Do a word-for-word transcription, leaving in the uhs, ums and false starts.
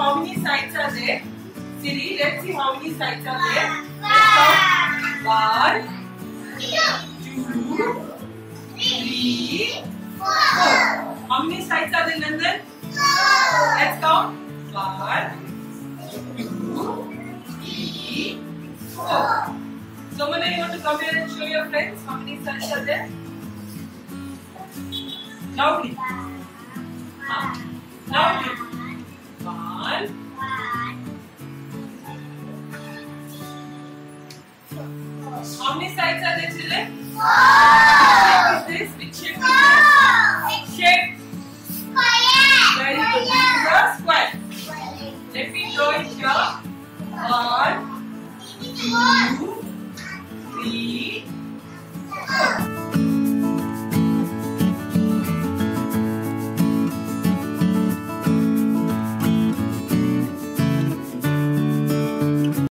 how many sides are there. Siri, let's see how many sides are there. Let's count. One, two, three, four. How many sides are there, Nandan? Let's count. One, two, three, four. Somana, you want to come here and show your friends how many sides are there? Loudly. Ah. Loudly. One. How many sides are there, children? Four. What shape is this? Which shape is this? Shape. Square. Very good. This is a square. Let me draw it here. One, two, three,